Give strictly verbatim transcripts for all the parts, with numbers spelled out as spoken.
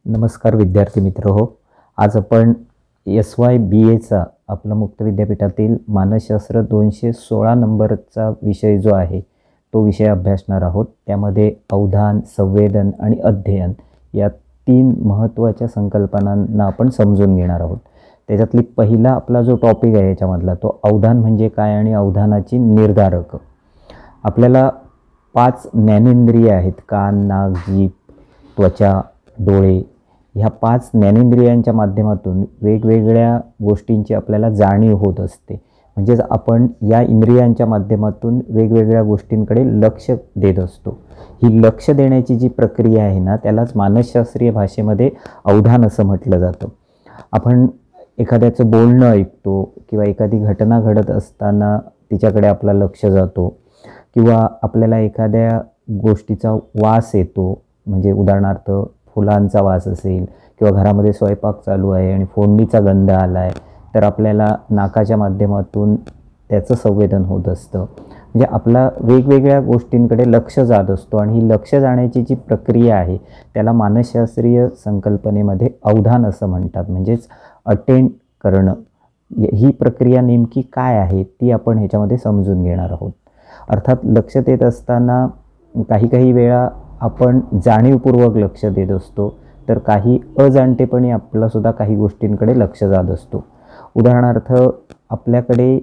नमस्कार विद्यार्थी मित्र हो. आज आपण एस वाय बी एचा आपला मुक्त विद्यापीठातील मानसशास्त्र दोनशे सोळा नंबरचा विषय जो आहे तो विषय अभ्यासणार आहोत. त्यामध्ये अवधान, संवेदन आणि अध्ययन या तीन महत्त्वाच्या संकल्पनांना आपण समजून घेणार आहोत. त्याच्यातली पहिला आपला जो टॉपिक आहे याच्यामधला तो अवधान म्हणजे काय आणि अवधानाची निर्धारक. आपल्याला पाच ज्ञानेंद्रिय आहेत, कान, नाक, जीभ, त्वचा, डोळे. ह्या पाच ज्ञानेंद्रियांच्या माध्यमातून वेगवेगळ्या गोष्टींची आपल्याला जाणीव होत असते. म्हणजेच आपण या इंद्रियांच्या माध्यमातून वेगवेगळ्या गोष्टींकडे लक्ष देत असतो. ही लक्ष देण्याची जी प्रक्रिया आहे ना त्यालाच मानसशास्त्रीय भाषेमध्ये अवधान असं म्हटलं जातं. आपण एखाद्याचं बोलणं ऐकतो किंवा एखादी घटना घडत असताना तिच्याकडे आपला लक्ष जातो किंवा आपल्याला एखाद्या गोष्टीचा वास येतो. म्हणजे उदाहरणार्थ फुलांचा वास असेल किंवा घरामध्ये स्वयंपाक चालू आहे आणि फोडणीचा गंध आला आहे तर आपल्याला नाकाच्या माध्यमातून त्याचं संवेदन होत असतं. म्हणजे आपला वेगवेगळ्या गोष्टींकडे लक्ष जात असतो आणि ही लक्ष जाण्याची जी प्रक्रिया आहे त्याला मानसशास्त्रीय संकल्पनेमध्ये अवधान असं म्हणतात. म्हणजेच अटेंड करणं. ही प्रक्रिया नेमकी काय आहे ती आपण ह्याच्यामध्ये समजून घेणार आहोत. अर्थात लक्ष देत असताना काही काही वेळा आपण जाणीवपूर्वक लक्ष देत असतो तर काही अजाणतेपणी आपल्यासुद्धा काही गोष्टींकडे लक्ष जात असतो. उदाहरणार्थ आपल्याकडे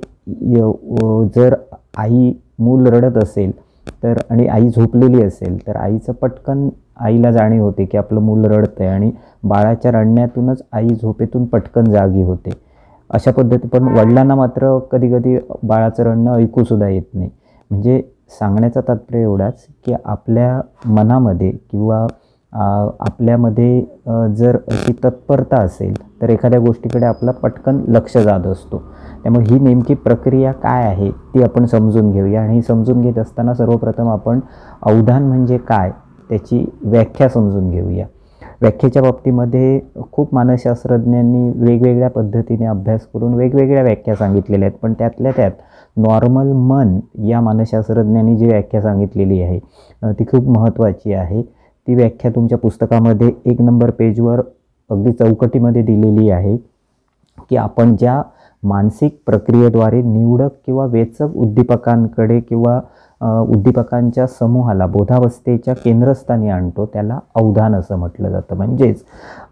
जर आई मूल रडत असेल तर आणि आई झोपलेली असेल तर आईचं पटकन आईला जाणीव होते की आपलं मूल रडतं आहे आणि बाळाच्या रडण्यातूनच आई झोपेतून पटकन जागी होते. अशा पद्धती पण वडिलांना मात्र कधी कधी बाळाचं रडणं ऐकूसुद्धा येत नाही. म्हणजे सांगण्याचा तात्पर्य एवढाच की आपल्या मनामध्ये किंवा आपल्यामध्ये जर अशी तत्परता असेल तर एखाद्या गोष्टीकडे आपला पटकन लक्ष जात असतो. त्यामुळे ही नेमकी प्रक्रिया काय आहे ती आपण समजून घेऊया. आणि ही समजून घेत असताना सर्वप्रथम आपण अवधान म्हणजे काय त्याची व्याख्या समजून घेऊया. व्याख्येच्या बाबतीमध्ये खूप मानसशास्त्रज्ञांनी वेगवेगळ्या पद्धतीने अभ्यास करून वेगवेगळ्या व्याख्या सांगितलेल्या आहेत. पण त्यातल्या त्यात नॉर्मल मन या मानसशास्त्रज्ञांनी जी व्याख्या सांगितलेली आहे ती खूप महत्त्वाची आहे. ती व्याख्या तुमच्या पुस्तकामध्ये एक नंबर पेजवर अगदी चौकटीमध्ये दिलेली आहे की आपण ज्या मानसिक प्रक्रियेद्वारे निवडक किंवा वेचक उद्दीपकांकडे किंवा उद्दीपकांच्या समूहाला बोधावस्थेच्या केंद्रस्थानी आणतो त्याला अवधान असं म्हटलं जातं. म्हणजेच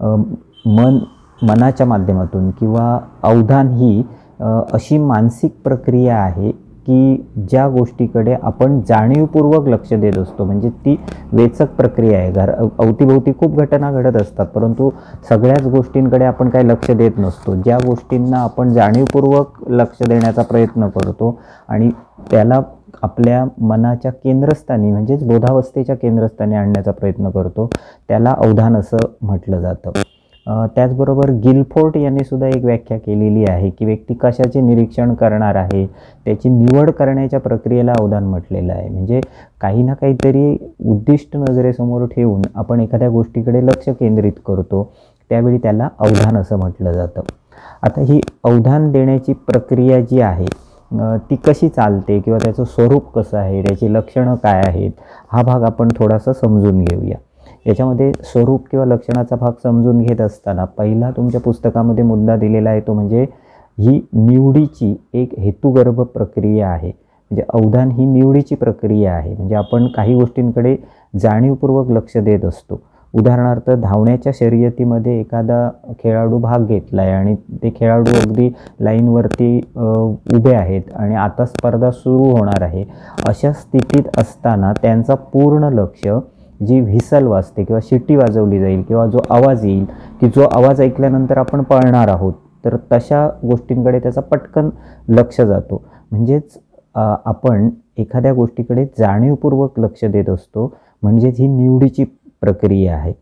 मन मनाच्या माध्यमातून किंवा अवधान ही अशी मानसिक प्रक्रिया आहे की ज्या गोष्टीकडे आपण जाणीवपूर्वक लक्ष देत असतो. म्हणजे ती वेचक प्रक्रिया आहे. घर अवतीभोवती खूप घटना घडत असतात परंतु सगळ्याच गोष्टींकडे आपण काही लक्ष देत नसतो. ज्या गोष्टींना आपण जाणीवपूर्वक लक्ष देण्याचा प्रयत्न करतो आणि त्याला आपल्या मनाच्या केंद्रस्थानी म्हणजेच बोधावस्थेच्या केंद्रस्थानी आणण्याचा प्रयत्न करतो त्याला अवधान असं म्हटलं जातं. त्याचबरोबर गिलफोर्ट यांनी सुद्धा एक व्याख्या केलेली आहे की व्यक्ती कशाचे निरीक्षण करणार आहे त्याची निवड करण्याच्या प्रक्रियेला अवधान म्हटलेलं आहे. म्हणजे काही ना काहीतरी उद्दिष्ट नजरेसमोर ठेवून आपण एखाद्या गोष्टीकडे लक्ष केंद्रित करतो त्यावेळी त्याला अवधान असं म्हटलं जातं. आता ही अवधान देण्याची प्रक्रिया जी आहे ती कशी चालते किंवा त्याचं स्वरूप कसं आहे, त्याची लक्षणं काय आहेत हा भाग आपण थोडासा समजून घेऊया. याच्यामध्ये स्वरूप किंवा लक्षणाचा भाग समजून घेत असताना पहिला तुमच्या पुस्तकामध्ये मुद्दा दिलेला आहे तो म्हणजे ही निवडीची एक हेतुगर्भ प्रक्रिया आहे. म्हणजे अवधान ही निवडीची प्रक्रिया आहे. म्हणजे आपण काही गोष्टींकडे जाणीवपूर्वक लक्ष देत असतो. उदाहरणार्थ धावण्याच्या शर्यतीमध्ये एखादा खेळाडू भाग घेतला आहे आणि ते खेळाडू अगदी लाईनवरती उभे आहेत आणि आता स्पर्धा सुरू होणार आहे. अशा स्थितीत असताना त्यांचा पूर्ण लक्ष जी व्हिसल वाजते किंवा शिट्टी वाजवली जाईल किंवा जो आवाज येईल की जो आवाज ऐकल्यानंतर आपण पळणार आहोत तर तशा गोष्टींकडे त्याचा पटकन लक्ष जातो. म्हणजेच आपण एखाद्या गोष्टीकडे जाणीवपूर्वक लक्ष देत असतो. म्हणजेच ही निवडीची प्रक्रिया आहे.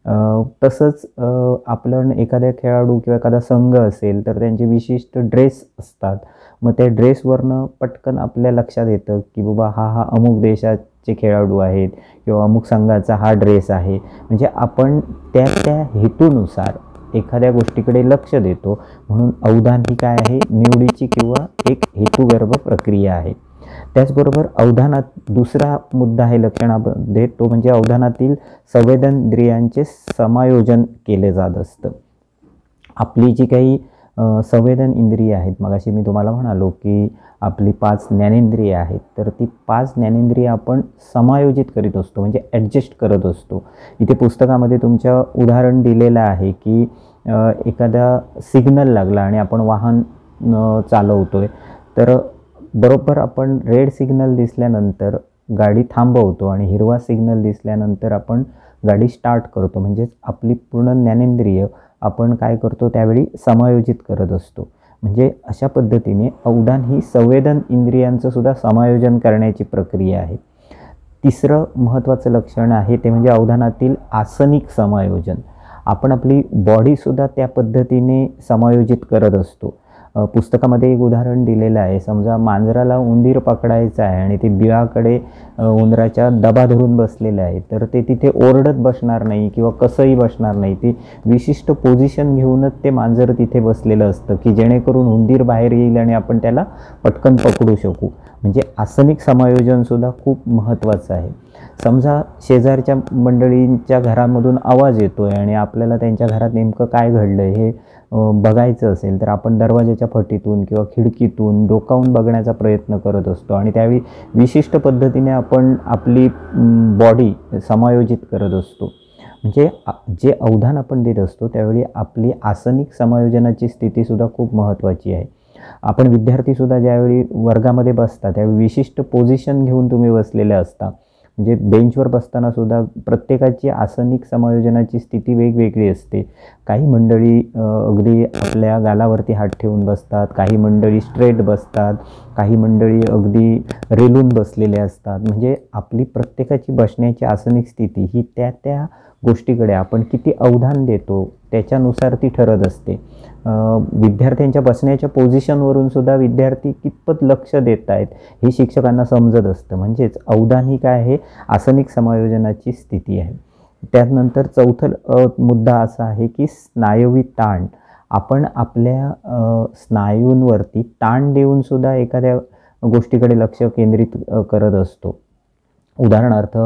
तसंच आपलं एखाद्या खेळाडू किंवा एखादा संघ असेल तर त्यांचे विशिष्ट ड्रेस असतात. मग त्या ड्रेसवरनं पटकन आपल्या लक्षात येतं की बाबा हा हा अमुक देशाचे खेळाडू आहेत किंवा अमुक संघाचा हा ड्रेस आहे. म्हणजे आपण त्या त्या हेतूनुसार एखाद्या गोष्टीकडे लक्ष देतो. म्हणून अवधान ही काय आहे, निवडीची किंवा एक हेतुगर्भ प्रक्रिया आहे. त्याचबरोबर अवधानात दुसरा मुद्दा आहे लक्षणामध्ये, तो म्हणजे अवधानातील संवेदनेंद्रियांचे समायोजन केले जात असतं. आपली जी काही संवेदन इंद्रिय आहेत, मगाशी मी तुम्हाला म्हणालो की आपली पाच ज्ञानेंद्रिय आहेत, तर ती पाच ज्ञानेंद्रिय आपण समायोजित करीत असतो, म्हणजे ॲडजस्ट करत असतो. इथे पुस्तकामध्ये तुमच्या उदाहरण दिलेलं आहे की एखादा सिग्नल लागला आणि आपण वाहन चालवतोय, तर बरोबर आपण रेड सिग्नल दिसल्यानंतर गाडी थांबवतो आणि हिरवा सिग्नल दिसल्यानंतर आपण गाडी स्टार्ट करतो. म्हणजेच आपली पूर्ण ज्ञानेंद्रिय आपण काय करतो त्यावेळी समायोजित करत असतो. म्हणजे अशा पद्धतीने अवधान ही संवेदन इंद्रियांचं सुद्धा समायोजन करण्याची प्रक्रिया आहे. तिसरं महत्त्वाचं लक्षण आहे ते म्हणजे अवधानातील आसनिक समायोजन. आपण आपली बॉडीसुद्धा त्या पद्धतीने समायोजित करत असतो. पुस्तकामध्ये एक उदाहरण दिलेलं आहे. समजा मांजराला उंदीर पकडायचा आहे आणि ते बिळाकडे उंदराच्या दबा धरून बसलेलं आहे, तर ते तिथे ओरडत बसणार नाही किंवा कसंही बसणार नाही. ते विशिष्ट पोझिशन घेऊनच ते मांजर तिथे बसलेलं असतं की जेणेकरून उंदीर बाहेर येईल आणि आपण त्याला पटकन पकडू शकू. म्हणजे आसनिक समायोजनसुद्धा खूप महत्त्वाचं आहे. समजा शेजारच्या मंडळींच्या घरामधून आवाज येतो आहे आणि आपल्याला त्यांच्या घरात नेमकं काय घडलं आहे हे बघायचं असेल, तर आपण दरवाजाच्या फटीतून किंवा खिडकीतून डोकावून बघण्याचा प्रयत्न करत असतो आणि त्यावेळी विशिष्ट पद्धतीने आपण आपली बॉडी समायोजित करत असतो. म्हणजे जे अवधान आपण देत असतो त्यावेळी आपली आसनिक समायोजनाची स्थितीसुद्धा खूप महत्त्वाची आहे. आपण विद्यार्थीसुद्धा ज्यावेळी वर्गामध्ये बसता त्यावेळी विशिष्ट पोझिशन घेऊन तुम्ही बसलेले असता. म्हणजे बेंचवर बसतानासुद्धा प्रत्येकाची आसनिक समायोजनाची स्थिती वेगवेगळी असते. काही मंडळी अगदी आपल्या गालावरती हात ठेवून बसतात, काही मंडळी स्ट्रेट बसतात, काही मंडळी अगदी रेलून बसलेले असतात. म्हणजे आपली प्रत्येकाची बसण्याची आसनिक स्थिती ही त्या त्या गोष्टीकडे आपण किती अवधान देतो त्याच्यानुसार ती ठरत असते. विद्यार्थ्यांच्या बसण्याच्या पोझिशनवरून सुद्धा विद्यार्थी कितपत लक्ष देत आहेत हे शिक्षकांना समजत असतं. म्हणजेच अवधान ही काय आहे, आसनिक समायोजनाची स्थिती आहे. त्यानंतर चौथा मुद्दा असा आहे की स्नायवी ताण. आपण आपल्या स्नायूंवरती ताण देऊन सुद्धा एखाद्या गोष्टीकडे लक्ष केंद्रित करत असतो. उदाहरणार्थ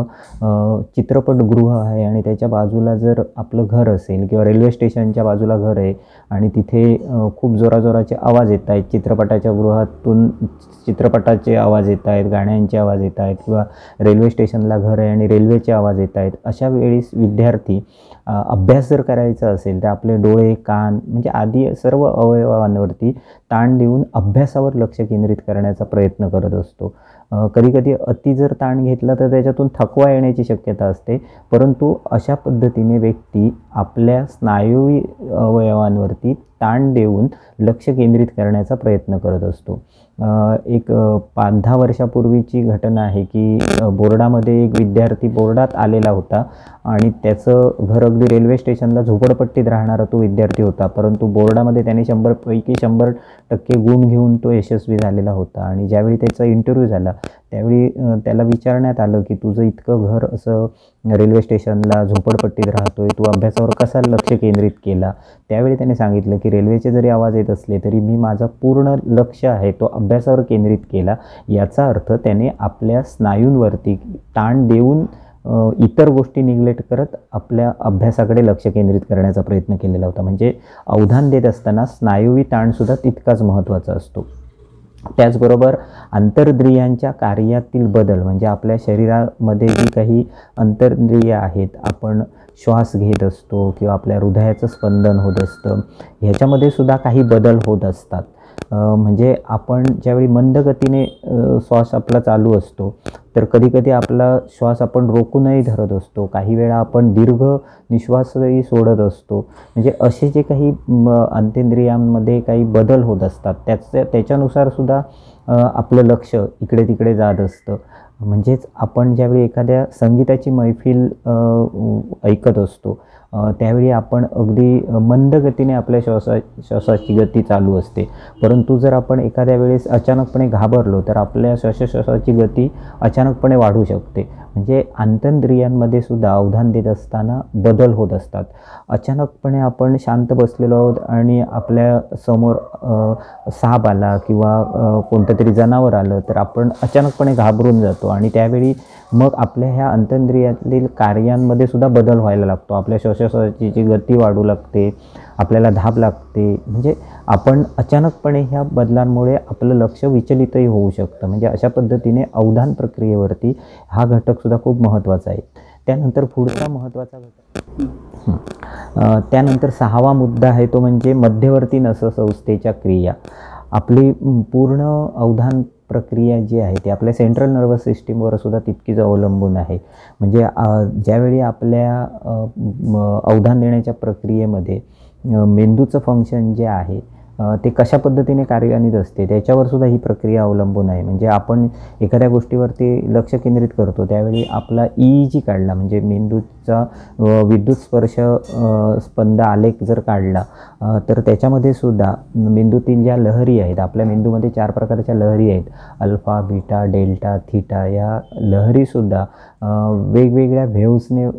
चित्रपटगृह आहे आणि त्याच्या बाजूला जर आपलं घर असेल किंवा रेल्वे स्टेशनच्या बाजूला घर आहे आणि तिथे खूप जोराजोराचे आवाज येत आहेत, चित्रपटाच्या गृहातून चित्रपटाचे आवाज येत आहेत, गाण्यांचे आवाज येत आहेत किंवा रेल्वे स्टेशनला घर आहे आणि रेल्वेचे आवाज येत आहेत, अशा वेळेस विद्यार्थी अभ्यास जर करायचा असेल तर आपले डोळे, कान म्हणजे आदी सर्व अवयवांवरती ताण देऊन अभ्यासावर लक्ष केंद्रित करण्याचा प्रयत्न करत असतो. कधीकधी अति जर ताण घेतला तर त्याच्यातून थकवा येण्याची शक्यता असते, परंतु अशा पद्धतीने व्यक्ती आपल्या स्नायूवी अवयवांवरती ताण देऊन लक्ष केंद्रित करण्याचा प्रयत्न करत असतो. एक पाच दहा वर्षापूर्वीची घटना आहे की बोर्डामध्ये एक विद्यार्थी बोर्डात आलेला होता आणि त्याचं घर अगदी रेल्वे स्टेशनला झोपडपट्टीत राहणारा तो विद्यार्थी होता, परंतु बोर्डामध्ये त्याने शंभरपैकी शंभर टक्के गुण घेऊन तो यशस्वी झालेला होता. आणि ज्यावेळी त्याचा इंटरव्ह्यू झाला त्यावेळी त्याला विचारण्यात आलं की तुझं इतकं घर असं रेल्वे स्टेशनला झोपडपट्टीत राहतोय, तू अभ्यासावर कसा लक्ष केंद्रित केला. त्यावेळी त्याने सांगितलं की रेल्वेचे जरी आवाज येत असले तरी मी माझा पूर्ण लक्ष आहे तो अभ्यासावर केंद्रित केला. याचा अर्थ त्याने आपल्या स्नायूंवरती ताण देऊन इतर गोष्टी निग्लेक्ट करत आपल्या अभ्यासाकडे लक्ष केंद्रित करण्याचा प्रयत्न केलेला होता. म्हणजे अवधान देत असताना स्नायुवी ताणसुद्धा तितकाच महत्त्वाचा असतो. त्याचबरोबर अंतर्द्रियांच्या कार्यातील बदल म्हणजे आपल्या शरीरामध्ये जी काही अंतर्द्रिय आहेत, आपण श्वास घेत असतो किंवा आपल्या हृदयाचं स्पंदन होत असतं, ह्याच्यामध्ये सुद्धा काही बदल होत असतात. म्हणजे आपण ज्यावेळी मंद गतीने श्वास आपला चालू असतो तर कधीकधी आपला श्वास आपण रोखूनही धरत असतो, काही वेळा आपण दीर्घ निश्वासही सोडत असतो. म्हणजे असे जे काही अंतेंद्रियांमध्ये काही बदल होत असतात त्याच्या त्याच्यानुसार सुद्धा आपलं लक्ष इकडे तिकडे जात असतं. म्हणजेच आपण ज्यावेळी एखाद्या संगीताची मैफिल ऐकत असतो त्यावेळी आपण अगदी मंद गतीने आपल्या श्वासा श्वासाची गती चालू असते, परंतु जर आपण एखाद्या वेळेस अचानकपणे घाबरलो तर आपल्या श्वासोश्वासाची गती अचानकपणे वाढू शकते. म्हणजे अंतरिंद्रियांमध्ये सुद्धा अवधान देत असताना बदल होत असतात. अचानकपणे आपण शांत बसलेलो आहोत आणि आपल्या समोर साप आला किंवा कोणतं तरी जनावर आलं तर आपण अचानकपणे घाबरून जातो आणि त्यावेळी मग आपल्या ह्या अंतरिंद्रियातील कार्यांमध्ये सुद्धा बदल व्हायला लागतो. आपल्या श्वासोच्छ्वासाची गती वाढू लागते, आपल्याला धाप लागते. म्हणजे आपण अचानकपणे ह्या बदलांमुळे आपलं लक्ष विचलितही होऊ शकतं. म्हणजे अशा पद्धतीने अवधान प्रक्रियेवरती हा घटकसुद्धा खूप महत्त्वाचा आहे. त्यानंतर पुढचा महत्त्वाचा घटक त्यानंतर सहावा मुद्दा आहे तो म्हणजे मध्यवर्ती नससंस्थेच्या क्रिया. आपली पूर्ण अवधान प्रक्रिया जी आहे ती आपल्या सेंट्रल नर्वस सिस्टीमवर सुद्धा तितकीच अवलंबून आहे. म्हणजे ज्यावेळी आपल्या अवधान देण्याच्या प्रक्रियेमध्ये मेंदूचं फंक्शन जे आहे ते कशा पद्धतीने कार्यान्वित असते त्याच्यावर सुद्धा ही प्रक्रिया अवलंबून आहे. म्हणजे आपण एखाद्या गोष्टीवरती लक्ष केंद्रित करतो त्यावेळी आपला ई ई जी काढला म्हणजे मेंदूचा विद्युत स्पर्श स्पंद आलेख जर काढला तर त्याच्यामध्ये सुद्धा मेंदूतील ज्या लहरी आहेत, आपल्या मेंदूमध्ये चार प्रकारच्या लहरी आहेत, अल्फा, बीटा, डेल्टा, थीटा. या लहरीसुद्धा वेगवेगळ्या व्हेव्सने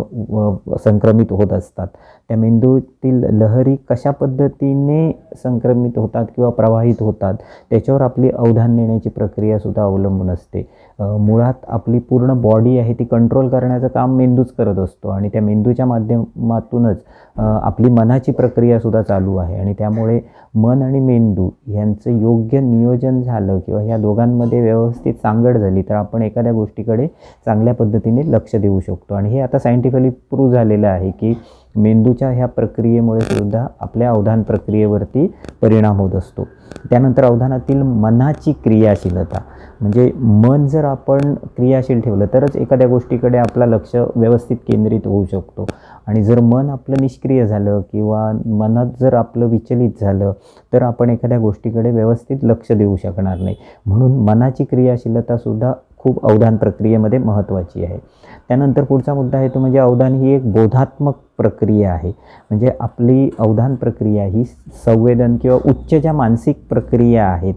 संक्रमित होत असतात. त्या मेंदूतील लहरी कशा पद्धतीने संक्रमित होतात किंवा प्रवाहित होतात त्याच्यावर आपली अवधान देण्याची प्रक्रियासुद्धा अवलंबून असते. मुळात आपली पूर्ण बॉडी आहे ती कंट्रोल करण्याचं काम मेंदूच करत असतो आणि त्या मेंदूच्या माध्यमातूनच आपली मनाची प्रक्रियासुद्धा चालू आहे. आणि त्यामुळे मन आणि मेंदू यांचं योग्य नियोजन झालं किंवा ह्या दोघांमध्ये व्यवस्थित सांगड झाली तर आपण एखाद्या गोष्टीकडे चांगल्या पद्धतीने लक्ष देऊ शकतो. आणि हे आता सायंटिफिकली प्रूव्ह झालेलं आहे की मेंदूच्या ह्या प्रक्रियेमुळे सुद्धा आपल्या अवधान प्रक्रियेवरती परिणाम होत असतो. त्यानंतर अवधानातील मनाची क्रियाशीलता म्हणजे मन जर आपण क्रियाशील ठेवलं तरच एखाद्या गोष्टीकडे आपलं लक्ष व्यवस्थित केंद्रित होऊ शकतो. आणि जर मन आपलं निष्क्रिय झालं किंवा मनात जर आपलं विचलित झालं तर आपण एखाद्या गोष्टीकडे व्यवस्थित लक्ष देऊ शकणार नाही. म्हणून मनाची क्रियाशीलतासुद्धा खूप अवधान प्रक्रियेमध्ये महत्त्वाची आहे. त्यानंतर पुढचा मुद्दा आहे तो म्हणजे अवधान ही एक बोधात्मक प्रक्रिया आहे. म्हणजे आपली अवधान प्रक्रिया ही संवेदन किंवा उच्च ज्या मानसिक प्रक्रिया आहेत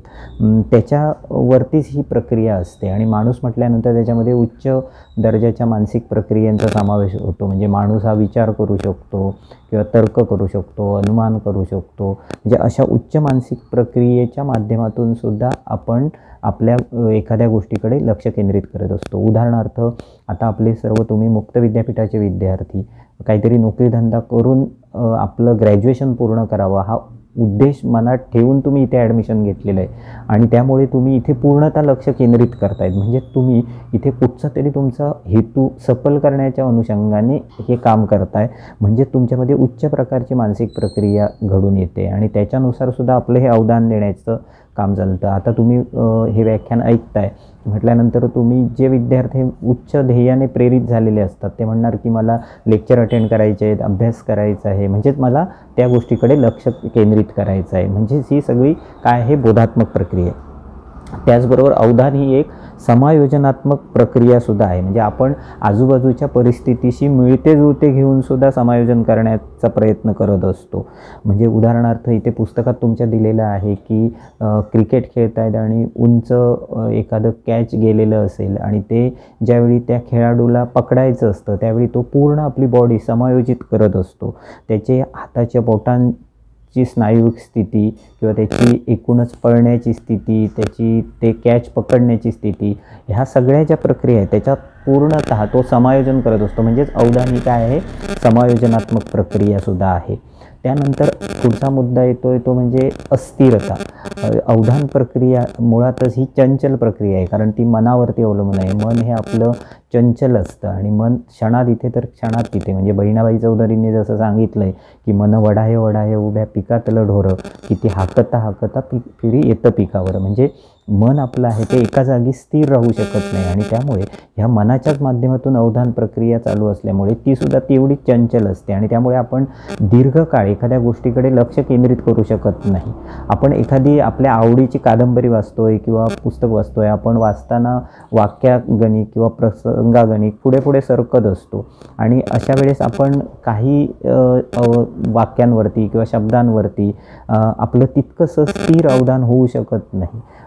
त्याच्यावरतीच ही प्रक्रिया असते. आणि माणूस म्हटल्यानंतर त्याच्यामध्ये उच्च दर्जाच्या मानसिक प्रक्रियांचा समावेश होतो. म्हणजे माणूस हा विचार करू शकतो किंवा तर्क करू शकतो, अनुमान करू शकतो. म्हणजे अशा उच्च मानसिक प्रक्रियेच्या माध्यमातून सुद्धा आपण आपल्या एखाद्या गोष्टीकडे लक्ष केंद्रित करत असतो. उदाहरणार्थ आता आपले सर्व तुम्ही मुक्त विद्यापीठाचे विद्यार्थी काहीतरी नोकरीधंदा करून आपलं ग्रॅज्युएशन पूर्ण करावं हा उद्देश मनात ठेवून तुम्ही इथे ॲडमिशन घेतलेलं आहे आणि त्यामुळे तुम्ही इथे पूर्णतः लक्ष केंद्रित करतायत. म्हणजे तुम्ही इथे कुठचा तरी तुमचा हेतू सफल करण्याच्या अनुषंगाने हे काम करताय. म्हणजे तुमच्यामध्ये उच्च प्रकारची मानसिक प्रक्रिया घडून येते आणि त्याच्यानुसार सुद्धा आपलं हे अवधान देण्याचं काम चालतं. आता तुम्ही हे व्याख्यान ऐकताय म्हटल्यानंतर तुम्ही जे विद्यार्थी उच्च ध्येयाने प्रेरित झालेले असतात ते म्हणणार की मला लेक्चर अटेंड करायचे आहेत, अभ्यास करायचा आहे, म्हणजेच मला त्या गोष्टीकडे लक्ष केंद्रित करायचं आहे. म्हणजेच ही सगळी काय आहे बोधात्मक प्रक्रिया. त्याचबरोबर अवधान ही एक समायोजनात्मक प्रक्रियासुद्धा आहे. म्हणजे आपण आजूबाजूच्या परिस्थितीशी मिळते जुळते घेऊन सुद्धा समायोजन करण्याचा प्रयत्न करत असतो. म्हणजे उदाहरणार्थ इथे पुस्तकात तुमच्या दिलेलं आहे की क्रिकेट खेळत आहेत आणि उंच एखादं कॅच गेलेलं असेल आणि ते ज्यावेळी त्या खेळाडूला पकडायचं असतं त्यावेळी तो पूर्ण आपली बॉडी समायोजित करत असतो. त्याचे हाताच्या बोटां ची स्नायूविक स्थिती किंवा त्याची एकूणच पळण्याची स्थिती, त्याची ते कॅच पकडण्याची स्थिती, ह्या सगळ्या ज्या प्रक्रिया आहेत त्याच्यात पूर्णतः तो समायोजन करत असतो. म्हणजेच अवधान ही काय आहे समायोजनात्मक प्रक्रियासुद्धा आहे. त्यानंतर पुढचा मुद्दा येतो तो म्हणजे अस्थिरता. अवधान प्रक्रिया मुळातच ही चंचल प्रक्रिया आहे कारण ती मनावरती अवलंबून आहे. मन हे आपलं चंचल असतं आणि मन क्षणात इथे तर क्षणात तिथे. म्हणजे बहिणाबाई चौधरींनी जसं सांगितलं आहे की मन वढाहे वढाहे उभ्या पिकातलं ढोरं किती हाकता हाकता पी फिरी येतं पिकावर. म्हणजे मन आपलं आहे ते एका जागी स्थिर राहू शकत नाही आणि त्यामुळे ह्या मनाच्याच माध्यमातून अवधान प्रक्रिया चालू असल्यामुळे तीसुद्धा तेवढी चंचल असते आणि त्यामुळे आपण दीर्घकाळ एखाद्या गोष्टीकडे लक्ष केंद्रित करू शकत नाही. आपण एखादी आपल्या आवडीची कादंबरी वाचतोय किंवा पुस्तक वाचतोय, आपण वाचताना वाक्यागणिक किंवा प्रसंगागणिक पुढे पुढे सरकत असतो आणि अशा वेळेस आपण काही वाक्यांवरती किंवा शब्दांवरती आपलं तितकंसं स्थिर अवधान होऊ शकत नाही.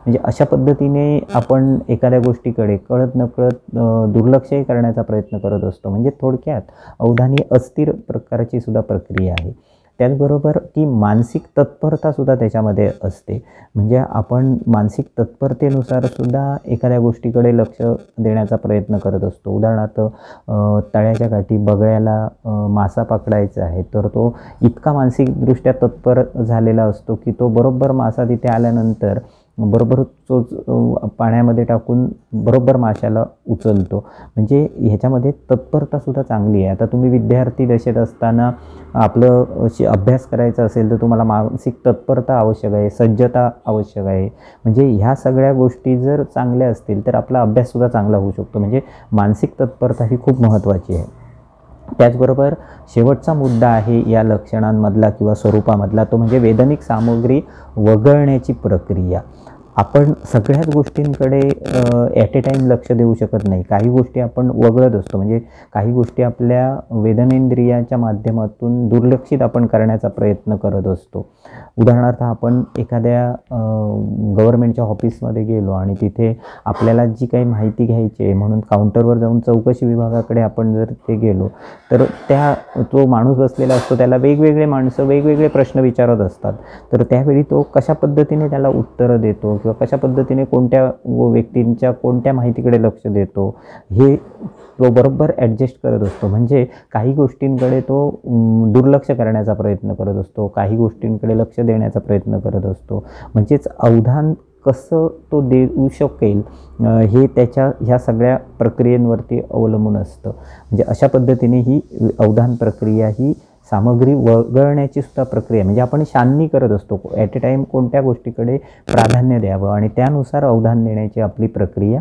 म्हणजे अशा पद्धतीने आपण एखाद्या गोष्टीकडे कळत नकळत दुर्लक्षही करण्याचा प्रयत्न करत असतो. म्हणजे थोडक्यात अवधान ही अस्थिर प्रकारची सुद्धा प्रक्रिया आहे. त्याचबरोबर ती मानसिक तत्परतासुद्धा त्याच्यामध्ये असते. म्हणजे आपण मानसिक तत्परतेनुसार सुद्धा एखाद्या गोष्टीकडे लक्ष देण्याचा प्रयत्न करत असतो. उदाहरणार्थ तळ्याच्या काठी बगळ्याला मासा पकडायचा आहे, तर तो इतका मानसिकदृष्ट्या तत्पर झालेला असतो की तो बरोबर मासा तिथे आल्यानंतर बरोबर चोच पाण्यामध्ये टाकून बरोबर माशाला उचलतो. म्हणजे ह्याच्यामध्ये तत्परतासुद्धा चांगली आहे. आता तुम्ही विद्यार्थी दशेत असताना आपलं अभ्यास करायचा असेल तर तुम्हाला मानसिक तत्परता आवश्यक आहे, सज्जता आवश्यक आहे. म्हणजे ह्या सगळ्या गोष्टी जर चांगल्या असतील तर आपला अभ्याससुद्धा चांगला होऊ शकतो. म्हणजे मानसिक तत्परता ही खूप महत्त्वाची आहे. त्याचबरोबर शेवटचा मुद्दा आहे या लक्षणांमधला किंवा स्वरूपामधला, तो म्हणजे वेदनिक सामग्री वगळण्याची प्रक्रिया. आपण सगळ्याच गोष्टींकडे ॲट ए टाईम लक्ष देऊ शकत नाही. काही गोष्टी आपण वगळत असतो. म्हणजे काही गोष्टी आपल्या वेदनेंद्रियाच्या माध्यमातून दुर्लक्षित आपण करण्याचा प्रयत्न करत असतो. उदाहरणार्थ आपण एखाद्या गव्हर्मेंटच्या ऑफिसमध्ये गेलो आणि तिथे आपल्याला जी काही माहिती घ्यायची आहे म्हणून काउंटरवर जाऊन चौकशी विभागाकडे आपण जर ते गेलो तर त्या तो माणूस बसलेला असतो, त्याला वेगवेगळे माणसं वेगवेगळे प्रश्न विचारत असतात. तर त्यावेळी तो कशा पद्धतीने त्याला उत्तरं देतो किंवा कशा पद्धतीने कोणत्या व्यक्तींच्या कोणत्या माहितीकडे लक्ष देतो हे तो बरोबर ॲडजस्ट करत असतो. म्हणजे काही गोष्टींकडे तो दुर्लक्ष करण्याचा प्रयत्न करत असतो, काही गोष्टींकडे लक्ष देण्याचा प्रयत्न करत असतो. म्हणजेच अवधान कसं तो देऊ शकेल हे त्याच्या ह्या सगळ्या प्रक्रियेवरती अवलंबून असतं. म्हणजे अशा पद्धतीने ही अवधान प्रक्रिया ही सामग्री वगळण्याची सुद्धा प्रक्रिया, म्हणजे आपण शांनी करत असतो. ॲट ए टाईम कोणत्या गोष्टीकडे प्राधान्य द्यावं आणि त्यानुसार अवधान देण्याची आपली प्रक्रिया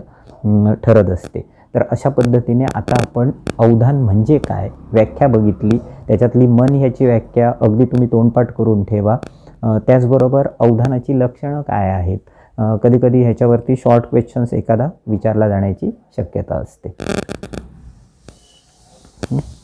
ठरत असते. तर अशा पद्धतीने आता आपण अवधान म्हणजे काय व्याख्या बघितली. त्याच्यातली मन ह्याची व्याख्या अगदी तुम्ही तोंडपाठ करून ठेवा. त्याचबरोबर अवधानाची लक्षणं काय आहेत, कधीकधी ह्याच्यावरती शॉर्ट क्वेश्चन्स एखादा विचारला जाण्याची शक्यता असते.